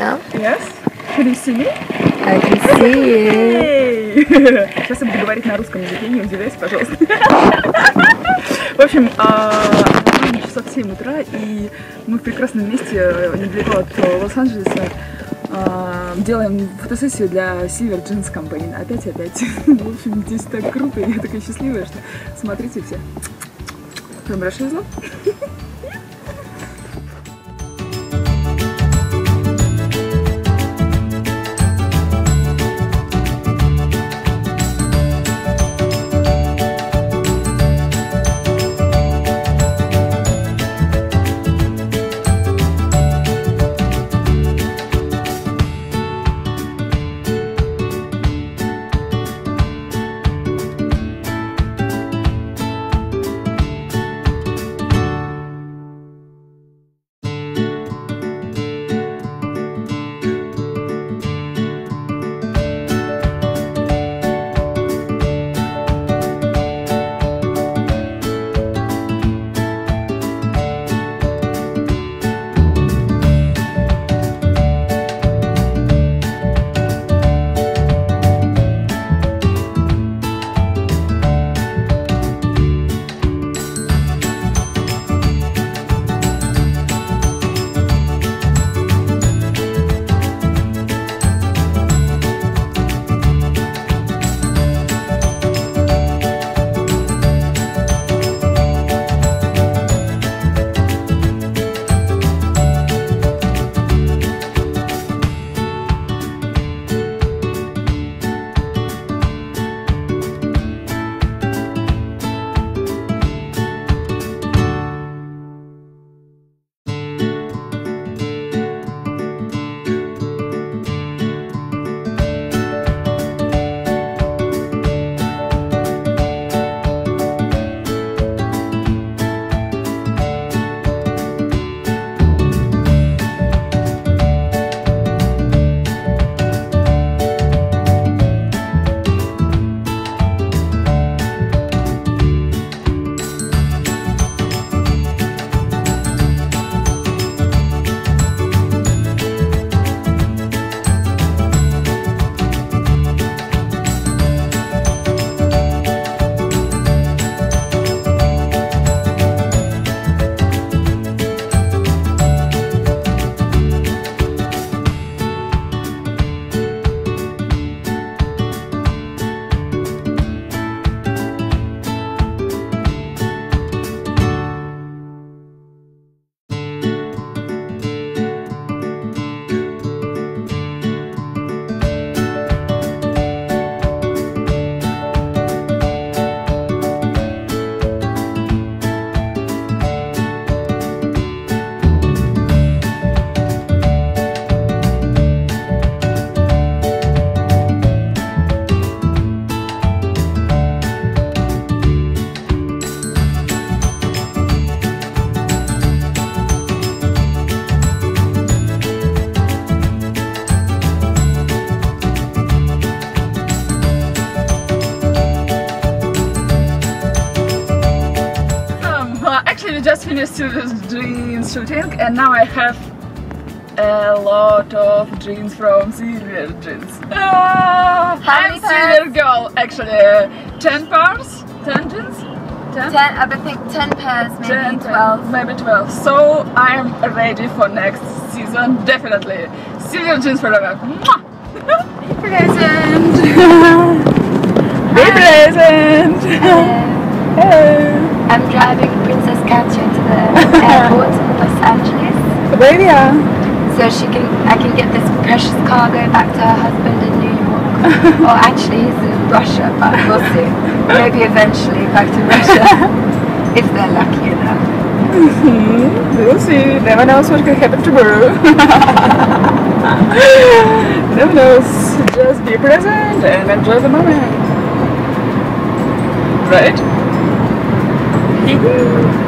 now? Yes. Can you see me? I can see you. Сейчас я буду говорить на русском языке, не удивляйся, пожалуйста. В общем, часов 7 утра, и мы в прекрасном месте, недалеко от Лос-Анджелеса, делаем фотосессию для Silver Jeans Company. Опять. В общем, здесь так круто, и я такая счастливая, что смотрите все. Прям большое зло. We just finished Silver Jeans shooting, and now I have a lot of jeans from Silver Jeans. I'm Silver girl, actually. 10 pairs? 10 jeans? 10? I think 10 pairs, maybe 12. Maybe 12. So I'm ready for next season, definitely. Silver Jeans forever. Present! Be present! Hello! I'm driving Princess Katya to the airport in Los Angeles. Arabia. So I can get this precious cargo back to her husband in New York. Or actually he's in Russia, but we'll see. Maybe eventually back to Russia. If they're lucky enough. We'll see. Never knows what could happen tomorrow. Never knows. Just be present and enjoy the moment. Right?